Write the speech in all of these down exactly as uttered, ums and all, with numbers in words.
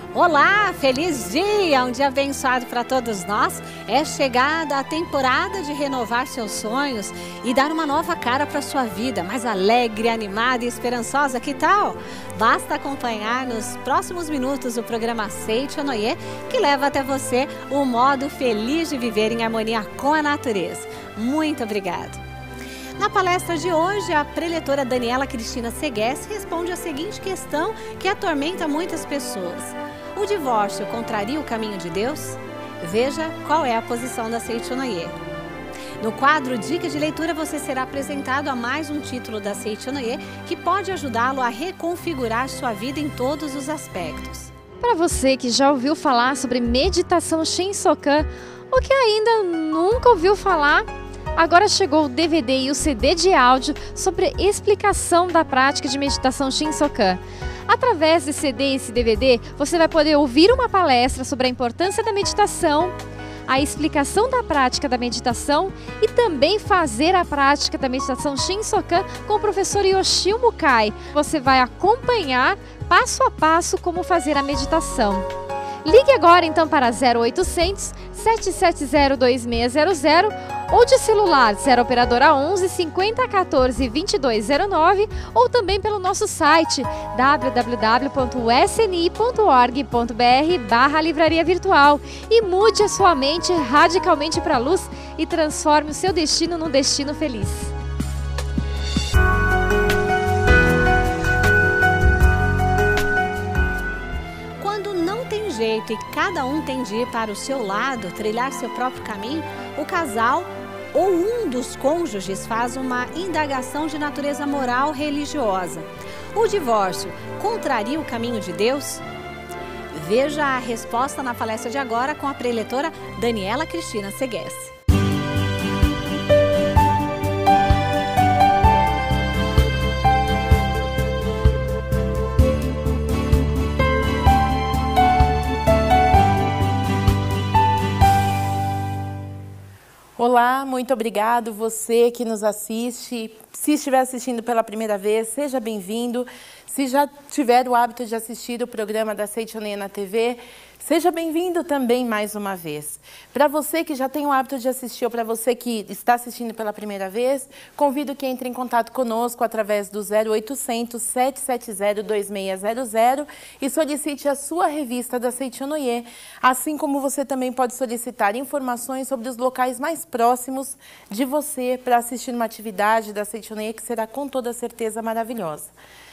Olá, feliz dia, um dia abençoado para todos nós. É chegada a temporada de renovar seus sonhos e dar uma nova cara para sua vida, mais alegre, animada e esperançosa, que tal? Basta acompanhar nos próximos minutos o programa Seitio Noye, que leva até você o modo feliz de viver em harmonia com a natureza. Muito obrigada. Na palestra de hoje, a preletora Daniela Cristina Segues responde a seguinte questão que atormenta muitas pessoas. O divórcio contraria o caminho de Deus? Veja qual é a posição da Seitio Noye. No quadro Dica de Leitura, você será apresentado a mais um título da Seitio Noye que pode ajudá-lo a reconfigurar sua vida em todos os aspectos. Para você que já ouviu falar sobre meditação Shinsokan ou que ainda nunca ouviu falar, agora chegou o D V D e o C D de áudio sobre a explicação da prática de meditação Shinsokan. Através desse C D e esse D V D, você vai poder ouvir uma palestra sobre a importância da meditação, a explicação da prática da meditação e também fazer a prática da meditação Shinsokan com o professor Yoshio Mukai. Você vai acompanhar passo a passo como fazer a meditação. Ligue agora então para zero oitocentos, sete sete zero, dois seis zero zero ou de celular zero operadora onze, cinquenta, quatorze, vinte e dois zero nove ou também pelo nosso site w w w ponto u s n i ponto org ponto b r barra livraria virtual e mude a sua mente radicalmente para a luz e transforme o seu destino num destino feliz. Jeito e cada um tem de ir para o seu lado, trilhar seu próprio caminho, o casal ou um dos cônjuges faz uma indagação de natureza moral religiosa. O divórcio contraria o caminho de Deus? Veja a resposta na palestra de agora com a preletora Daniela Cristina Segues. Olá, muito obrigado você que nos assiste. Se estiver assistindo pela primeira vez, seja bem-vindo. Se já tiver o hábito de assistir o programa da Seitio Noye na T V, seja bem-vindo também mais uma vez. Para você que já tem o hábito de assistir ou para você que está assistindo pela primeira vez, convido que entre em contato conosco através do zero oitocentos, sete sete zero, dois seis zero zero e solicite a sua revista da Seitio Noye, assim como você também pode solicitar informações sobre os locais mais próximos de você para assistir uma atividade da Seitio Noye que será com toda certeza maravilhosa.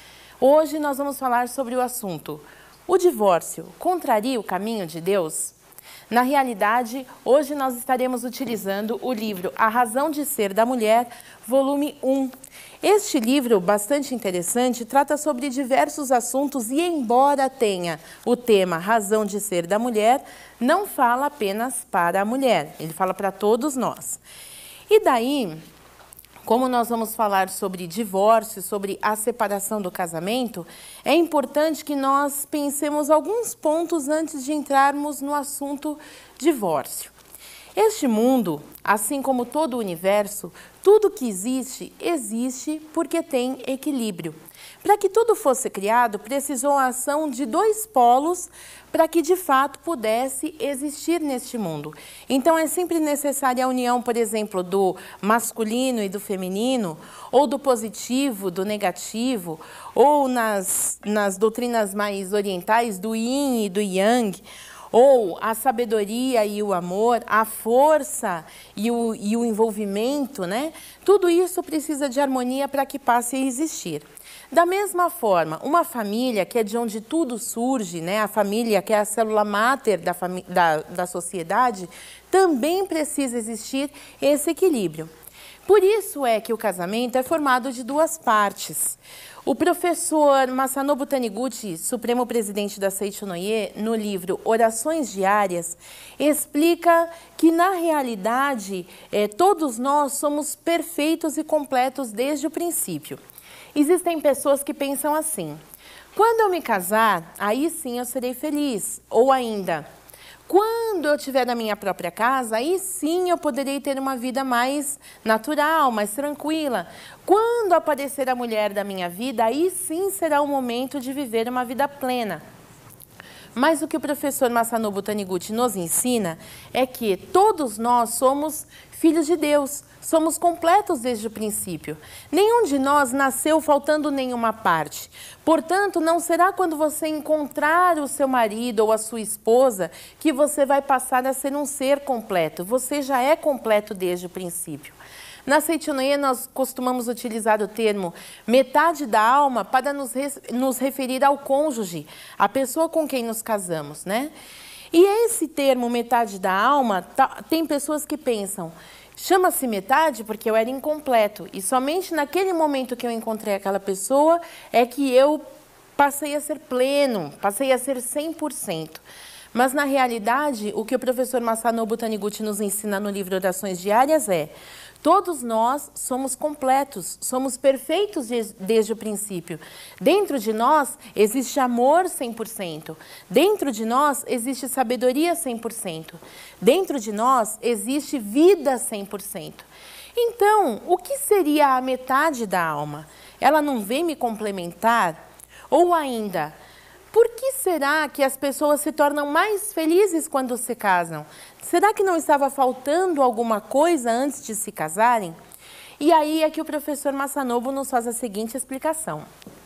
Hoje nós vamos falar sobre o assunto: o divórcio contraria o caminho de Deus? Na realidade, hoje nós estaremos utilizando o livro A Razão de Ser da Mulher, volume um. Este livro, bastante interessante, trata sobre diversos assuntos e, embora tenha o tema Razão de Ser da Mulher, não fala apenas para a mulher, ele fala para todos nós. E daí, como nós vamos falar sobre divórcio, sobre a separação do casamento, é importante que nós pensemos alguns pontos antes de entrarmos no assunto divórcio. Este mundo, assim como todo o universo, tudo que existe, existe porque tem equilíbrio. Para que tudo fosse criado, precisou a ação de dois polos para que de fato pudesse existir neste mundo. Então é sempre necessária a união, por exemplo, do masculino e do feminino, ou do positivo, do negativo, ou nas, nas doutrinas mais orientais, do yin e do yang, ou a sabedoria e o amor, a força e o, e o envolvimento, né? Tudo isso precisa de harmonia para que passe a existir. Da mesma forma, uma família, que é de onde tudo surge, né? A família, que é a célula máter da, da, da sociedade, também precisa existir esse equilíbrio. Por isso é que o casamento é formado de duas partes. O professor Masanobu Taniguchi, Supremo Presidente da Seitio Noye, no livro Orações Diárias, explica que, na realidade, eh, todos nós somos perfeitos e completos desde o princípio. Existem pessoas que pensam assim: quando eu me casar, aí sim eu serei feliz. Ou ainda, quando eu tiver a minha própria casa, aí sim eu poderei ter uma vida mais natural, mais tranquila. Quando aparecer a mulher da minha vida, aí sim será o momento de viver uma vida plena. Mas o que o professor Masanobu Taniguchi nos ensina é que todos nós somos filhos de Deus, somos completos desde o princípio. Nenhum de nós nasceu faltando nenhuma parte. Portanto, não será quando você encontrar o seu marido ou a sua esposa que você vai passar a ser um ser completo. Você já é completo desde o princípio. Na Seichonoye, nós costumamos utilizar o termo metade da alma para nos, nos referir ao cônjuge, a pessoa com quem nos casamos, né? E esse termo metade da alma, tá, tem pessoas que pensam, chama-se metade porque eu era incompleto e somente naquele momento que eu encontrei aquela pessoa é que eu passei a ser pleno, passei a ser cem por cento. Mas, na realidade, o que o professor Masanobu Taniguchi nos ensina no livro Orações Diárias é: todos nós somos completos, somos perfeitos desde o princípio. Dentro de nós existe amor cem por cento. Dentro de nós existe sabedoria cem por cento. Dentro de nós existe vida cem por cento. Então, o que seria a metade da alma? Ela não vem me complementar? Ou ainda, por que será que as pessoas se tornam mais felizes quando se casam? Será que não estava faltando alguma coisa antes de se casarem? E aí é que o professor Masanobu nos faz a seguinte explicação.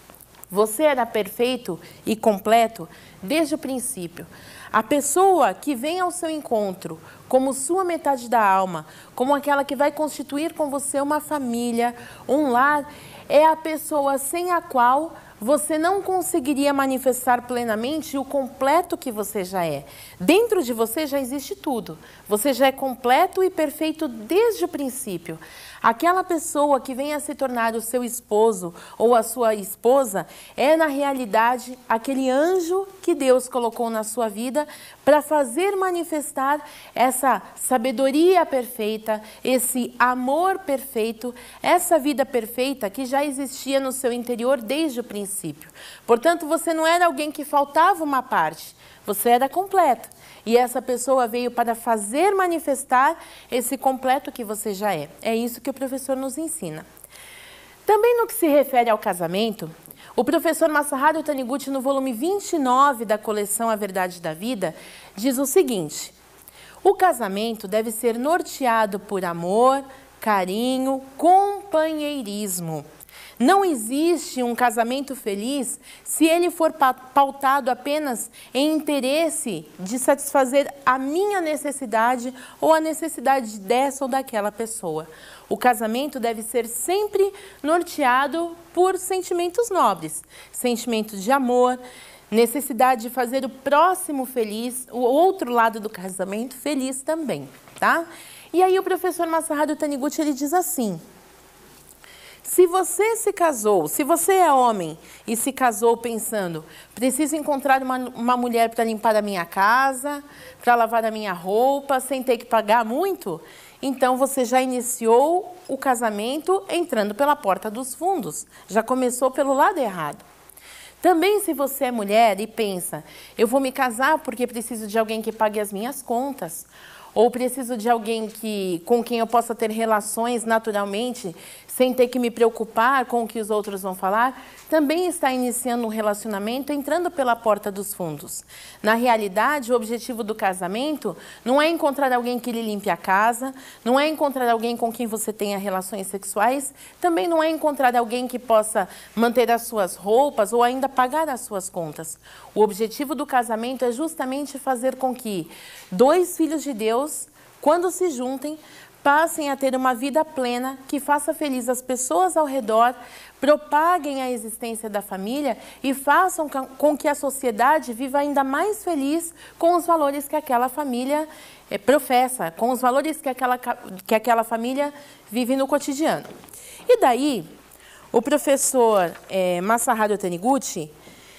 Você era perfeito e completo desde o princípio. A pessoa que vem ao seu encontro como sua metade da alma, como aquela que vai constituir com você uma família, um lar, é a pessoa sem a qual você não conseguiria manifestar plenamente o completo que você já é. Dentro de você já existe tudo. Você já é completo e perfeito desde o princípio. Aquela pessoa que vem a se tornar o seu esposo ou a sua esposa é, na realidade, aquele anjo que Deus colocou na sua vida para fazer manifestar essa sabedoria perfeita, esse amor perfeito, essa vida perfeita que já existia no seu interior desde o princípio. Portanto, você não era alguém que faltava uma parte, você era completo. E essa pessoa veio para fazer manifestar esse completo que você já é. É isso que o professor nos ensina. Também no que se refere ao casamento, o professor Masaharu Taniguchi, no volume vinte e nove da coleção A Verdade da Vida, diz o seguinte: o casamento deve ser norteado por amor, carinho, companheirismo. Não existe um casamento feliz se ele for pautado apenas em interesse de satisfazer a minha necessidade ou a necessidade dessa ou daquela pessoa. O casamento deve ser sempre norteado por sentimentos nobres, sentimentos de amor, necessidade de fazer o próximo feliz, o outro lado do casamento feliz também, tá? E aí o professor Masaharu Taniguchi, ele diz assim: se você se casou, se você é homem e se casou pensando, preciso encontrar uma, uma mulher para limpar a minha casa, para lavar a minha roupa, sem ter que pagar muito, então você já iniciou o casamento entrando pela porta dos fundos, já começou pelo lado errado. Também, se você é mulher e pensa, eu vou me casar porque preciso de alguém que pague as minhas contas, ou preciso de alguém que, com quem eu possa ter relações naturalmente, sem ter que me preocupar com o que os outros vão falar, também está iniciando um relacionamento entrando pela porta dos fundos. Na realidade, o objetivo do casamento não é encontrar alguém que lhe limpe a casa, não é encontrar alguém com quem você tenha relações sexuais, também não é encontrar alguém que possa manter as suas roupas ou ainda pagar as suas contas. O objetivo do casamento é justamente fazer com que dois filhos de Deus, quando se juntem, passem a ter uma vida plena, que faça feliz as pessoas ao redor, propaguem a existência da família e façam com que a sociedade viva ainda mais feliz com os valores que aquela família é, professa, com os valores que aquela, que aquela família vive no cotidiano. E daí, o professor é, Masaharu Taniguchi,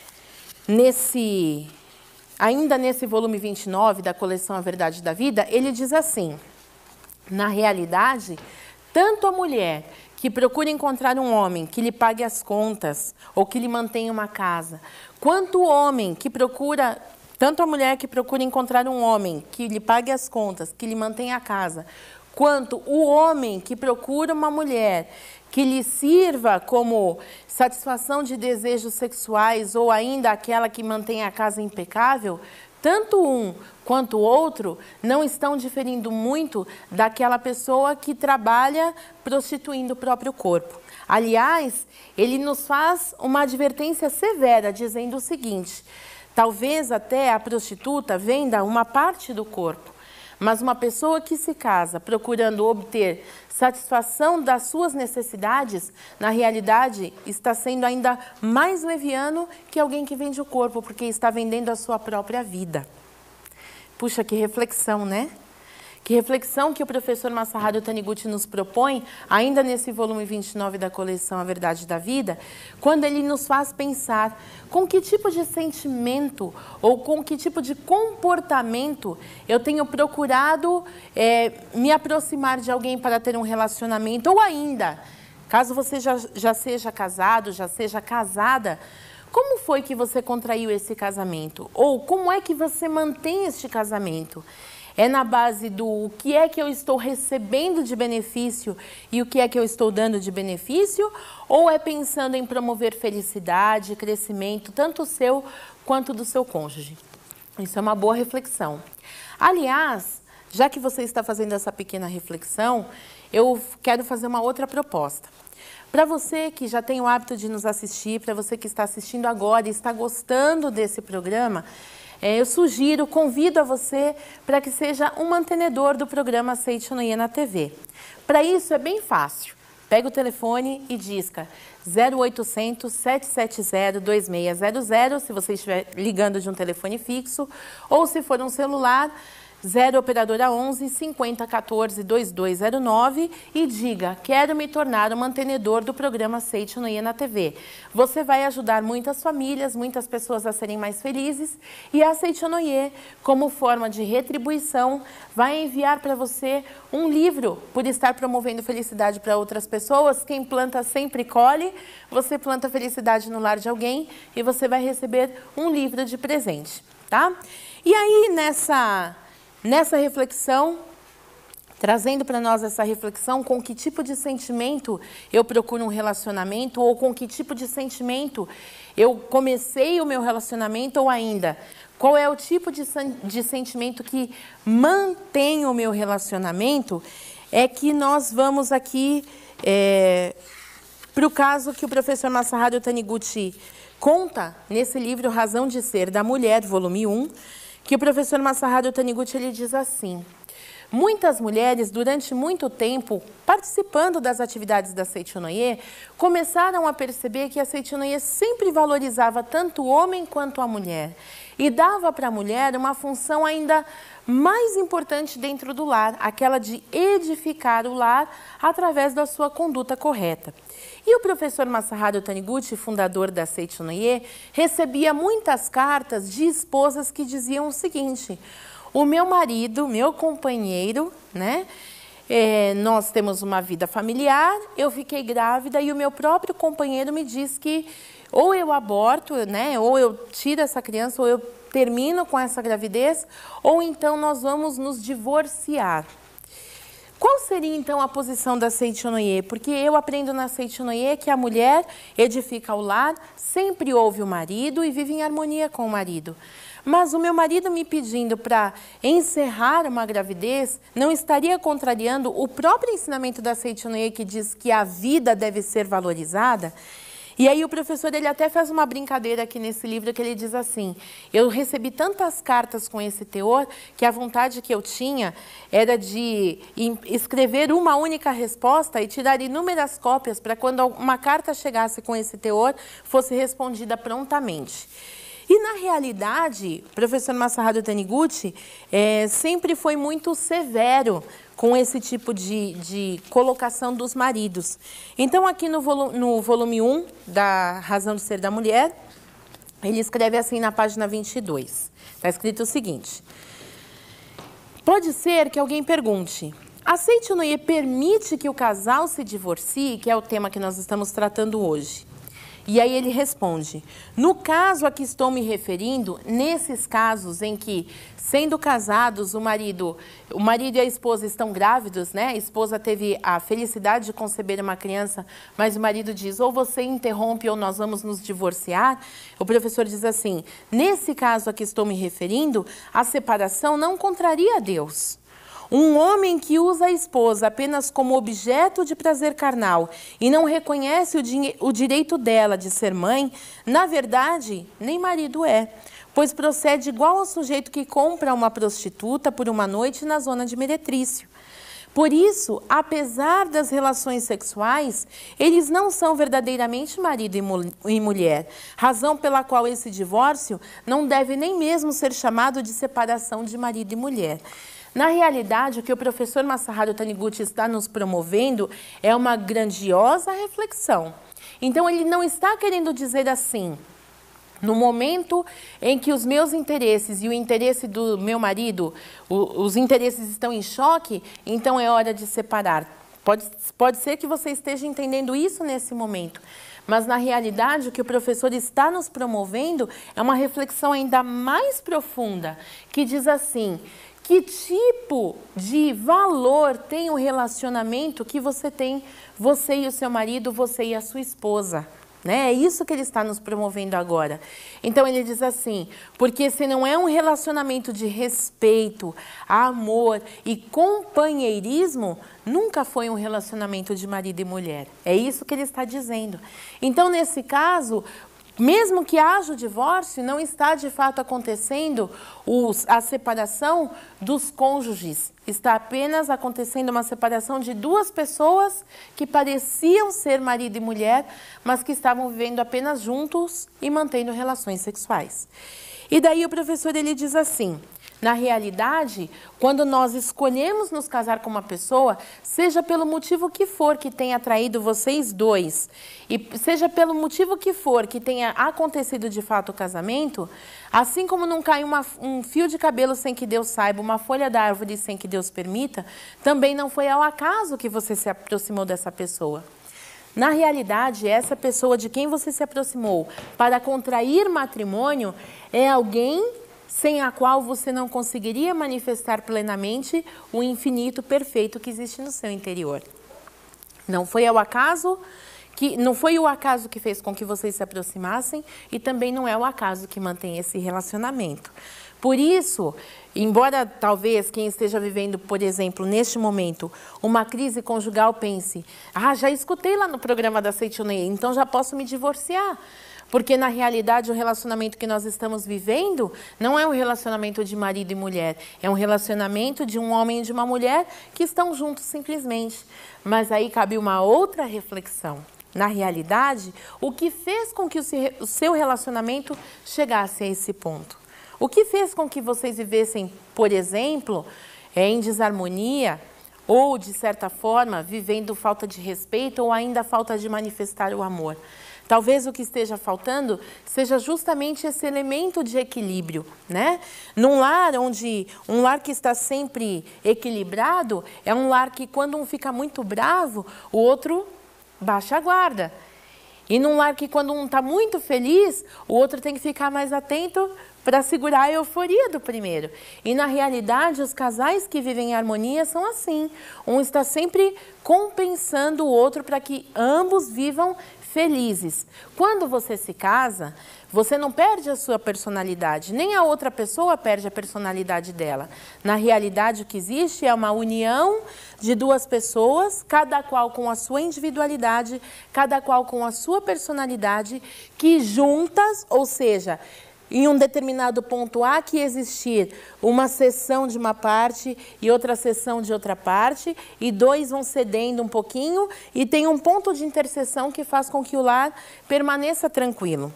nesse, ainda nesse volume vinte e nove da coleção A Verdade da Vida, ele diz assim: na realidade, tanto a mulher que procura encontrar um homem que lhe pague as contas ou que lhe mantenha uma casa, quanto o homem que procura, tanto a mulher que procura encontrar um homem que lhe pague as contas, que lhe mantenha a casa, quanto o homem que procura uma mulher que lhe sirva como satisfação de desejos sexuais ou ainda aquela que mantém a casa impecável, tanto um quanto o outro não estão diferindo muito daquela pessoa que trabalha prostituindo o próprio corpo. Aliás, ele nos faz uma advertência severa, dizendo o seguinte: talvez até a prostituta venda uma parte do corpo, mas uma pessoa que se casa procurando obter satisfação das suas necessidades, na realidade, está sendo ainda mais leviano que alguém que vende o corpo, porque está vendendo a sua própria vida. Puxa, que reflexão, né? Que reflexão que o professor Masaharu Taniguchi nos propõe, ainda nesse volume vinte e nove da coleção A Verdade da Vida, quando ele nos faz pensar com que tipo de sentimento ou com que tipo de comportamento eu tenho procurado é, me aproximar de alguém para ter um relacionamento, ou ainda, caso você já, já seja casado, já seja casada, como foi que você contraiu esse casamento? Ou como é que você mantém este casamento? É na base do o que é que eu estou recebendo de benefício e o que é que eu estou dando de benefício? Ou é pensando em promover felicidade, crescimento, tanto seu quanto do seu cônjuge? Isso é uma boa reflexão. Aliás, já que você está fazendo essa pequena reflexão, eu quero fazer uma outra proposta. Para você que já tem o hábito de nos assistir, para você que está assistindo agora e está gostando desse programa, eu sugiro, convido a você para que seja um mantenedor do programa Seiichi no Ie na T V. Para isso é bem fácil. Pega o telefone e disca zero oitocentos, sete sete zero, dois seis zero zero, se você estiver ligando de um telefone fixo, ou se for um celular, zero operadora onze, cinquenta, quatorze, vinte e dois zero nove e diga: quero me tornar o mantenedor do programa Seiichi no Ie na T V. Você vai ajudar muitas famílias, muitas pessoas a serem mais felizes, e a Seiichi no Ie, como forma de retribuição, vai enviar para você um livro por estar promovendo felicidade para outras pessoas. Quem planta sempre colhe. Você planta felicidade no lar de alguém e você vai receber um livro de presente, tá? E aí, nessa Nessa reflexão, trazendo para nós essa reflexão, com que tipo de sentimento eu procuro um relacionamento, ou com que tipo de sentimento eu comecei o meu relacionamento, ou ainda, qual é o tipo de, de sentimento que mantém o meu relacionamento, é que nós vamos aqui é, para o caso que o professor Masaharu Taniguchi conta nesse livro Razão de Ser da Mulher, volume um, que o professor Masaharu Taniguchi ele diz assim: muitas mulheres, durante muito tempo, participando das atividades da Seiichi no Ie, começaram a perceber que a Seiichi no Ie sempre valorizava tanto o homem quanto a mulher e dava para a mulher uma função ainda mais importante dentro do lar, aquela de edificar o lar através da sua conduta correta. E o professor Masaharu Taniguchi, fundador da Seiichi no Ie, recebia muitas cartas de esposas que diziam o seguinte: o meu marido, meu companheiro, né? É, nós temos uma vida familiar, eu fiquei grávida e o meu próprio companheiro me diz que ou eu aborto, né? Ou eu tiro essa criança, ou eu termino com essa gravidez, ou então nós vamos nos divorciar. Qual seria, então, a posição da Seiichi no Ie? Porque eu aprendo na Seiichi no Ie que a mulher edifica o lar, sempre ouve o marido e vive em harmonia com o marido. Mas o meu marido me pedindo para encerrar uma gravidez não estaria contrariando o próprio ensinamento da Seiichi no Ie, que diz que a vida deve ser valorizada? E aí o professor ele até faz uma brincadeira aqui nesse livro que ele diz assim: eu recebi tantas cartas com esse teor que a vontade que eu tinha era de escrever uma única resposta e tirar inúmeras cópias para quando uma carta chegasse com esse teor fosse respondida prontamente. E, na realidade, o professor Masaharu Taniguchi é, sempre foi muito severo com esse tipo de, de colocação dos maridos. Então, aqui no, volu no volume um da Razão de Ser da Mulher, ele escreve assim na página vinte e dois. Está escrito o seguinte: pode ser que alguém pergunte: a Seiichi no Ie permite que o casal se divorcie, que é o tema que nós estamos tratando hoje. E aí ele responde: no caso a que estou me referindo, nesses casos em que, sendo casados, o marido, o marido e a esposa estão grávidos, né? A esposa teve a felicidade de conceber uma criança, mas o marido diz, ou você interrompe ou nós vamos nos divorciar. O professor diz assim: nesse caso a que estou me referindo, a separação não contraria a Deus. Um homem que usa a esposa apenas como objeto de prazer carnal e não reconhece o, o direito dela de ser mãe, na verdade, nem marido é, pois procede igual ao sujeito que compra uma prostituta por uma noite na zona de meretrício. Por isso, apesar das relações sexuais, eles não são verdadeiramente marido e, mu e mulher, razão pela qual esse divórcio não deve nem mesmo ser chamado de separação de marido e mulher. Na realidade, o que o professor Masaharu Taniguchi está nos promovendo é uma grandiosa reflexão. Então, ele não está querendo dizer assim: no momento em que os meus interesses e o interesse do meu marido, o, os interesses estão em choque, então é hora de separar. Pode, pode ser que você esteja entendendo isso nesse momento. Mas, na realidade, o que o professor está nos promovendo é uma reflexão ainda mais profunda, que diz assim: que tipo de valor tem o relacionamento que você tem, você e o seu marido, você e a sua esposa? Né? É isso que ele está nos promovendo agora. Então, ele diz assim: porque se não é um relacionamento de respeito, amor e companheirismo, nunca foi um relacionamento de marido e mulher. É isso que ele está dizendo. Então, nesse caso, mesmo que haja o divórcio, não está de fato acontecendo os, a separação dos cônjuges. Está apenas acontecendo uma separação de duas pessoas que pareciam ser marido e mulher, mas que estavam vivendo apenas juntos e mantendo relações sexuais. E daí o professor ele diz assim: na realidade, quando nós escolhemos nos casar com uma pessoa, seja pelo motivo que for que tenha atraído vocês dois, e seja pelo motivo que for que tenha acontecido de fato o casamento, assim como não cai uma, um fio de cabelo sem que Deus saiba, uma folha da árvore sem que Deus permita, também não foi ao acaso que você se aproximou dessa pessoa. Na realidade, essa pessoa de quem você se aproximou para contrair matrimônio é alguém sem a qual você não conseguiria manifestar plenamente o infinito perfeito que existe no seu interior. Não foi ao acaso que, não foi o acaso que fez com que vocês se aproximassem e também não é o acaso que mantém esse relacionamento. Por isso, embora talvez quem esteja vivendo, por exemplo, neste momento, uma crise conjugal pense: ah, já escutei lá no programa da Seitonei, então já posso me divorciar. Porque, na realidade, o relacionamento que nós estamos vivendo não é um relacionamento de marido e mulher. É um relacionamento de um homem e de uma mulher que estão juntos simplesmente. Mas aí cabe uma outra reflexão. Na realidade, o que fez com que o seu relacionamento chegasse a esse ponto? O que fez com que vocês vivessem, por exemplo, em desarmonia ou, de certa forma, vivendo falta de respeito ou ainda falta de manifestar o amor? Talvez o que esteja faltando seja justamente esse elemento de equilíbrio, né? Num lar onde, um lar que está sempre equilibrado, é um lar que quando um fica muito bravo, o outro baixa a guarda. E num lar que quando um está muito feliz, o outro tem que ficar mais atento para segurar a euforia do primeiro. E na realidade, os casais que vivem em harmonia são assim. Um está sempre compensando o outro para que ambos vivam felizes. Quando você se casa, você não perde a sua personalidade, nem a outra pessoa perde a personalidade dela. Na realidade, o que existe é uma união de duas pessoas, cada qual com a sua individualidade, cada qual com a sua personalidade, que juntas, ou seja, em um determinado ponto há que existir uma seção de uma parte e outra seção de outra parte, e dois vão cedendo um pouquinho, e tem um ponto de interseção que faz com que o lar permaneça tranquilo.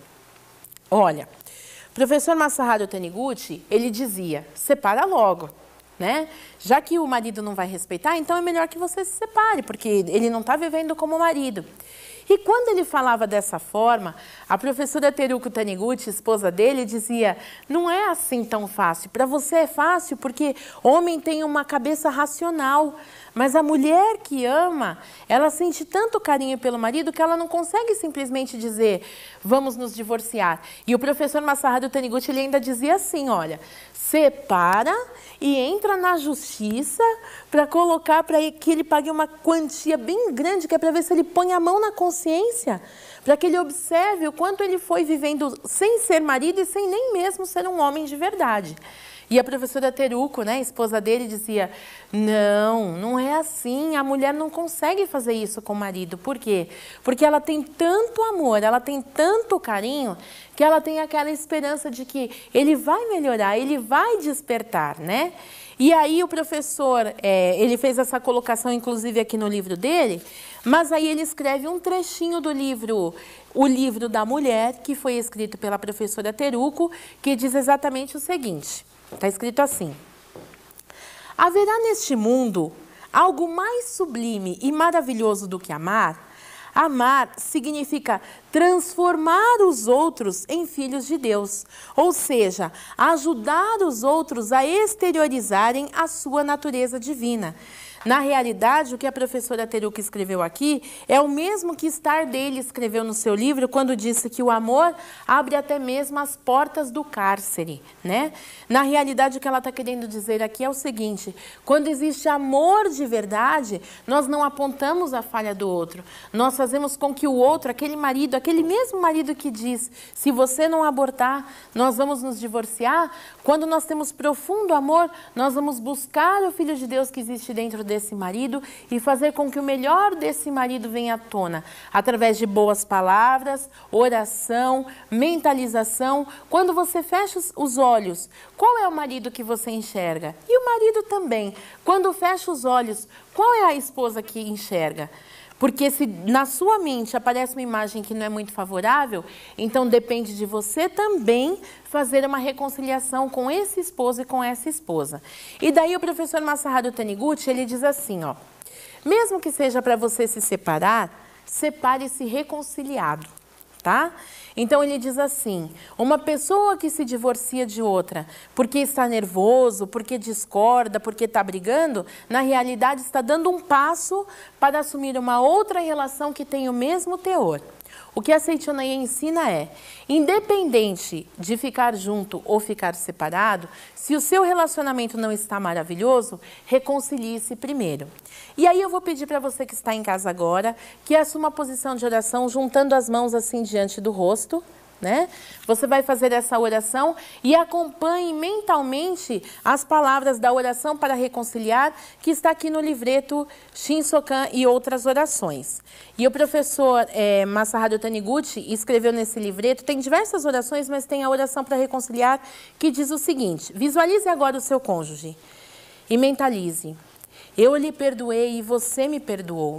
Olha, o professor Masaharu Taniguchi, ele dizia: separa logo, né? Já que o marido não vai respeitar, então é melhor que você se separe, porque ele não está vivendo como marido. E que quando ele falava dessa forma, a professora Teruko Taniguchi, esposa dele, dizia, não é assim tão fácil. Para você é fácil porque homem tem uma cabeça racional. Mas a mulher que ama, ela sente tanto carinho pelo marido que ela não consegue simplesmente dizer, vamos nos divorciar. E o professor Masaharu Taniguchi, ele ainda dizia assim, olha, separa e entra na justiça para colocar para que ele pague uma quantia bem grande, que é para ver se ele põe a mão na consciência, para que ele observe o quanto ele foi vivendo sem ser marido e sem nem mesmo ser um homem de verdade. E a professora Teruko, né, esposa dele, dizia, não, não é assim, a mulher não consegue fazer isso com o marido. Por quê? Porque ela tem tanto amor, ela tem tanto carinho, que ela tem aquela esperança de que ele vai melhorar, ele vai despertar, né? E aí o professor, é, ele fez essa colocação, inclusive, aqui no livro dele, mas aí ele escreve um trechinho do livro, O Livro da Mulher, que foi escrito pela professora Teruko, que diz exatamente o seguinte, está escrito assim, haverá neste mundo algo mais sublime e maravilhoso do que amar? Amar significa transformar os outros em filhos de Deus, ou seja, ajudar os outros a exteriorizarem a sua natureza divina. Na realidade, o que a professora Teruko escreveu aqui é o mesmo que Stardale escreveu no seu livro quando disse que o amor abre até mesmo as portas do cárcere, né? Na realidade, o que ela está querendo dizer aqui é o seguinte, quando existe amor de verdade, nós não apontamos a falha do outro, nós fazemos com que o outro, aquele marido, aquele mesmo marido que diz, se você não abortar, nós vamos nos divorciar, quando nós temos profundo amor, nós vamos buscar o Filho de Deus que existe dentro dele, desse marido e fazer com que o melhor desse marido venha à tona, através de boas palavras, oração, mentalização. Quando você fecha os olhos, qual é o marido que você enxerga? E o marido também. Quando fecha os olhos, qual é a esposa que enxerga? Porque se na sua mente aparece uma imagem que não é muito favorável, então depende de você também fazer uma reconciliação com esse esposo e com essa esposa. E daí o professor Masaharu Taniguchi, ele diz assim, ó, mesmo que seja para você se separar, separe-se reconciliado, tá? Então ele diz assim, uma pessoa que se divorcia de outra porque está nervoso, porque discorda, porque está brigando, na realidade está dando um passo para assumir uma outra relação que tem o mesmo teor. O que a Seichonoye ensina é, independente de ficar junto ou ficar separado, se o seu relacionamento não está maravilhoso, reconcilie-se primeiro. E aí eu vou pedir para você que está em casa agora, que assuma a posição de oração, juntando as mãos assim diante do rosto, né? Você vai fazer essa oração e acompanhe mentalmente as palavras da oração para reconciliar, que está aqui no livreto Shinsokan e outras orações. E o professor é, Masaharu Taniguchi escreveu nesse livreto, tem diversas orações, mas tem a oração para reconciliar, que diz o seguinte, visualize agora o seu cônjuge e mentalize, eu lhe perdoei e você me perdoou.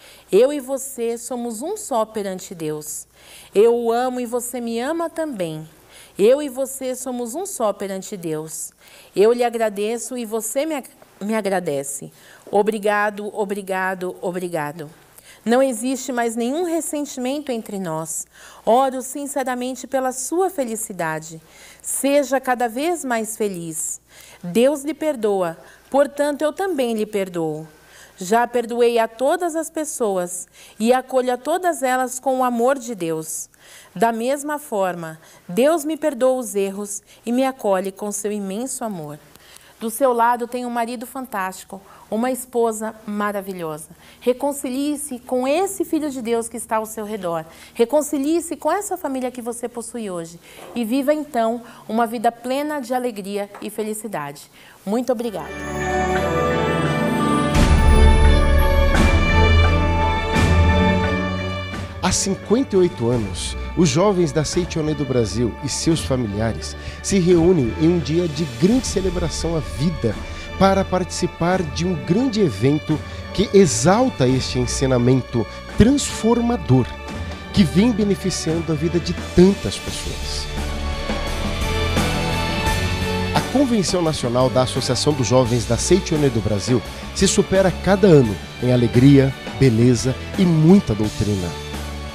Eu e você somos um só perante Deus. Eu o amo e você me ama também. Eu e você somos um só perante Deus. Eu lhe agradeço e você me, me agradece. Obrigado, obrigado, obrigado. Não existe mais nenhum ressentimento entre nós. Oro sinceramente pela sua felicidade. Seja cada vez mais feliz. Deus lhe perdoa, portanto eu também lhe perdoo. Já perdoei a todas as pessoas e acolho a todas elas com o amor de Deus. Da mesma forma, Deus me perdoa os erros e me acolhe com seu imenso amor. Do seu lado tem um marido fantástico, uma esposa maravilhosa. Reconcilie-se com esse Filho de Deus que está ao seu redor. Reconcilie-se com essa família que você possui hoje. E viva então uma vida plena de alegria e felicidade. Muito obrigada. Há cinquenta e oito anos, os jovens da Seichonoye do Brasil e seus familiares se reúnem em um dia de grande celebração à vida para participar de um grande evento que exalta este ensinamento transformador que vem beneficiando a vida de tantas pessoas. A Convenção Nacional da Associação dos Jovens da Seichonoye do Brasil se supera cada ano em alegria, beleza e muita doutrina.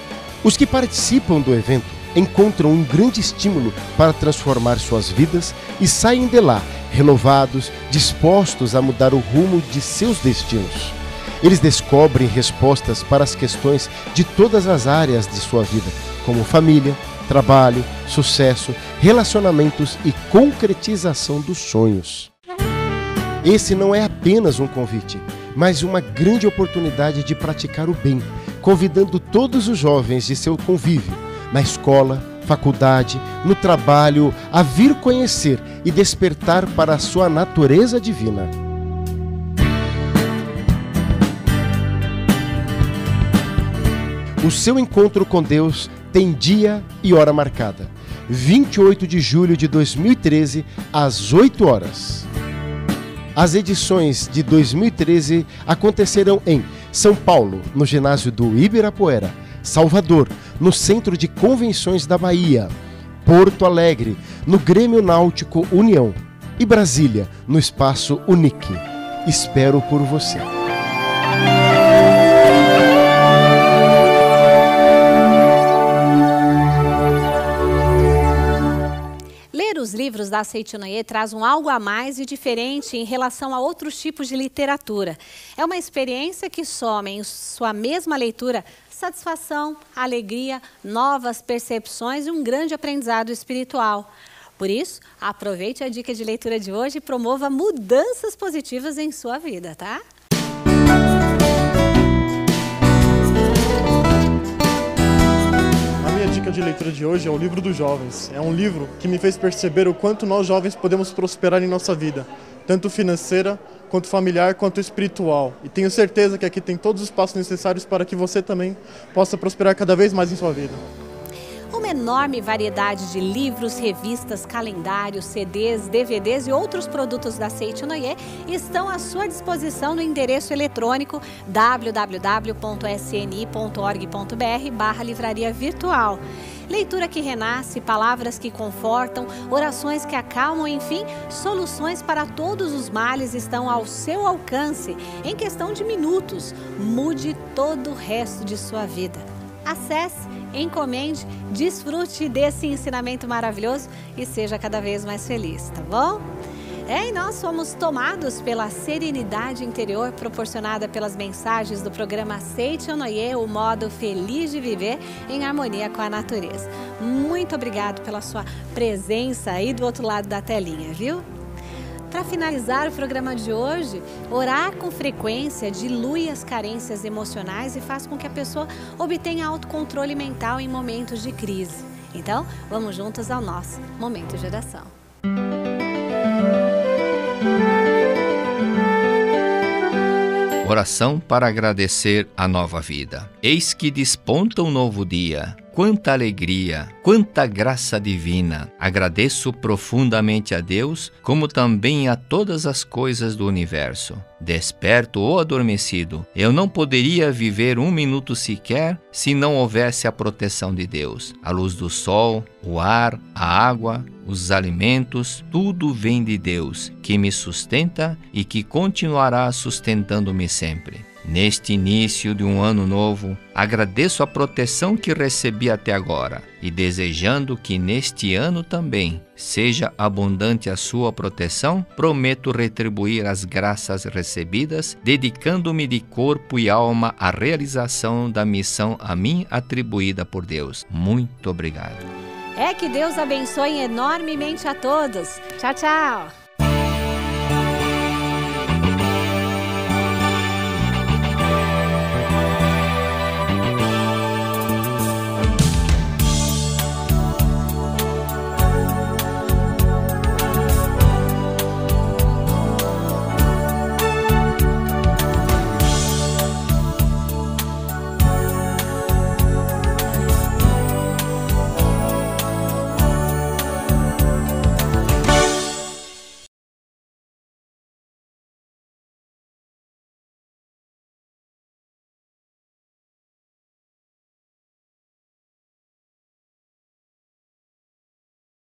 Os que participam do evento encontram um grande estímulo para transformar suas vidas e saem de lá renovados, dispostos a mudar o rumo de seus destinos. Eles descobrem respostas para as questões de todas as áreas de sua vida, como família, trabalho, sucesso, relacionamentos e concretização dos sonhos. Esse não é apenas um convite, mas uma grande oportunidade de praticar o bem, convidando todos os jovens de seu convívio, na escola, faculdade, no trabalho, a vir conhecer e despertar para a sua natureza divina. O seu encontro com Deus tem dia e hora marcada. vinte e oito de julho de dois mil e treze, às oito horas. As edições de dois mil e treze acontecerão em São Paulo, no ginásio do Ibirapuera, Salvador, no Centro de Convenções da Bahia, Porto Alegre, no Grêmio Náutico União e Brasília, no Espaço Unique. Espero por você. Os livros da Seitonoye trazem um algo a mais e diferente em relação a outros tipos de literatura. É uma experiência que soma em sua mesma leitura satisfação, alegria, novas percepções e um grande aprendizado espiritual. Por isso, aproveite a dica de leitura de hoje e promova mudanças positivas em sua vida, tá? A dica de leitura de hoje é o Livro dos Jovens. É um livro que me fez perceber o quanto nós jovens podemos prosperar em nossa vida, tanto financeira, quanto familiar, quanto espiritual. E tenho certeza que aqui tem todos os passos necessários para que você também possa prosperar cada vez mais em sua vida. Uma enorme variedade de livros, revistas, calendários, C Ds, D V Ds e outros produtos da Seitonoye estão à sua disposição no endereço eletrônico w w w ponto s n i ponto org ponto b r barra livraria virtual. Leitura que renasce, palavras que confortam, orações que acalmam, enfim, soluções para todos os males estão ao seu alcance. Em questão de minutos, mude todo o resto de sua vida. Acesse, encomende, desfrute desse ensinamento maravilhoso e seja cada vez mais feliz, tá bom? É, e nós somos tomados pela serenidade interior proporcionada pelas mensagens do programa Seitonoye, o modo feliz de viver em harmonia com a natureza. Muito obrigado pela sua presença aí do outro lado da telinha, viu? Para finalizar o programa de hoje, orar com frequência dilui as carências emocionais e faz com que a pessoa obtenha autocontrole mental em momentos de crise. Então, vamos juntos ao nosso Momento de Oração. Oração para agradecer a nova vida. Eis que desponta um novo dia. Quanta alegria, quanta graça divina! Agradeço profundamente a Deus, como também a todas as coisas do universo. Desperto ou adormecido, eu não poderia viver um minuto sequer se não houvesse a proteção de Deus. A luz do sol, o ar, a água, os alimentos, tudo vem de Deus, que me sustenta e que continuará sustentando-me sempre. Neste início de um ano novo, agradeço a proteção que recebi até agora e desejando que neste ano também seja abundante a sua proteção, prometo retribuir as graças recebidas, dedicando-me de corpo e alma à realização da missão a mim atribuída por Deus. Muito obrigado. É que Deus abençoe enormemente a todos. Tchau, tchau.